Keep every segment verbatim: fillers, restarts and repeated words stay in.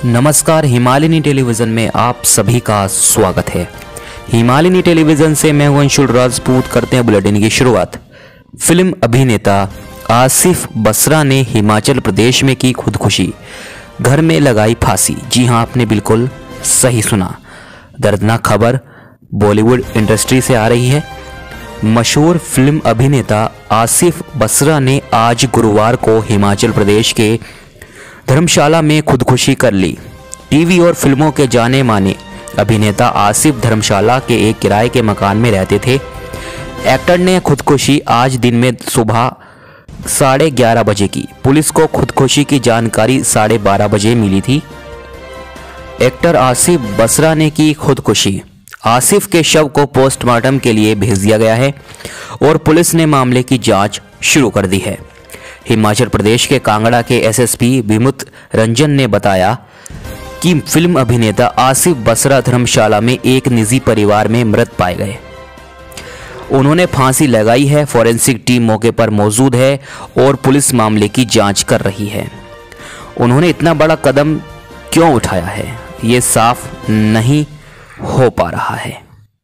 नमस्कार, हिमालयनी टेलीविज़न में आप सभी का स्वागत है। हिमालयनी टेलीविज़न से मैं हूं अंशुल राजपूत। करते हैं बुलेटिन की शुरुआत। फिल्म अभिनेता आसिफ बसरा ने हिमाचल प्रदेश में की खुदकुशी, घर में लगाई फांसी। जी हां, आपने बिल्कुल सही सुना। दर्दनाक खबर बॉलीवुड इंडस्ट्री से आ रही है। मशहूर फिल्म अभिनेता आसिफ बसरा ने आज गुरुवार को हिमाचल प्रदेश के धर्मशाला में खुदकुशी कर ली। टीवी और फिल्मों के जाने माने अभिनेता आसिफ धर्मशाला के एक किराए के मकान में रहते थे। एक्टर ने खुदकुशी आज दिन में सुबह साढ़े ग्यारह बजे की। पुलिस को खुदकुशी की जानकारी साढ़े बारह बजे मिली थी। एक्टर आसिफ बसरा ने की खुदकुशी। आसिफ के शव को पोस्टमार्टम के लिए भेज दिया गया है और पुलिस ने मामले की जांच शुरू कर दी है। हिमाचल प्रदेश के कांगड़ा के एसएसपी विमुत रंजन ने बताया कि फिल्म अभिनेता आसिफ बसरा धर्मशाला में एक निजी परिवार में मृत पाए गए। उन्होंने फांसी लगाई है। फॉरेंसिक टीम मौके पर मौजूद है और पुलिस मामले की जांच कर रही है। उन्होंने इतना बड़ा कदम क्यों उठाया है, ये साफ नहीं हो पा रहा है।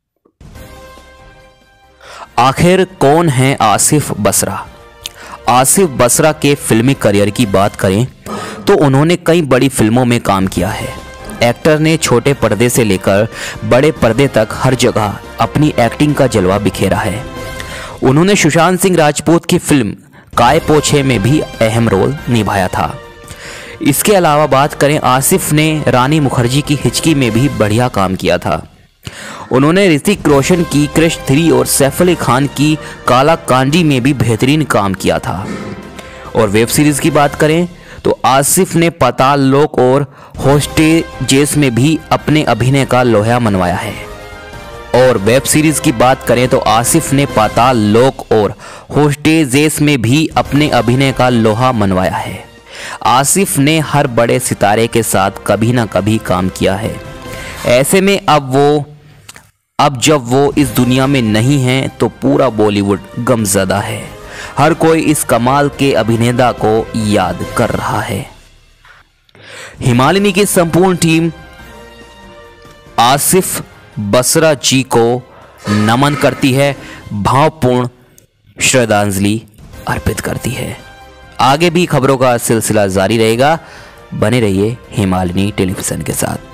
आखिर कौन है आसिफ बसरा? आसिफ बसरा के फिल्मी करियर की बात करें तो उन्होंने कई बड़ी फिल्मों में काम किया है। एक्टर ने छोटे पर्दे से लेकर बड़े पर्दे तक हर जगह अपनी एक्टिंग का जलवा बिखेरा है। उन्होंने सुशांत सिंह राजपूत की फिल्म काय पोछे में भी अहम रोल निभाया था। इसके अलावा बात करें, आसिफ ने रानी मुखर्जी की हिचकी में भी बढ़िया काम किया था। उन्होंने ऋतिक रोशन की क्रिश थ्री और सैफ अली खान की काला कांडी में भी बेहतरीन काम किया था। और वेब सीरीज की बात करें तो आसिफ ने पाताल लोक और होस्टेजेस में भी अपने अभिनय का लोहा मनवाया है। और वेब सीरीज की बात करें तो आसिफ ने पाताल लोक और होस्टेजेस में भी अपने अभिनय का लोहा मनवाया है। आसिफ ने हर बड़े सितारे के साथ कभी ना कभी काम किया है। ऐसे में अब वो अब जब वो इस दुनिया में नहीं है तो पूरा बॉलीवुड गमज़दा है। हर कोई इस कमाल के अभिनेता को याद कर रहा है। हिमालयनी की संपूर्ण टीम आसिफ बसरा जी को नमन करती है, भावपूर्ण श्रद्धांजलि अर्पित करती है। आगे भी खबरों का सिलसिला जारी रहेगा। बने रहिए हिमालयनी टेलीविज़न के साथ।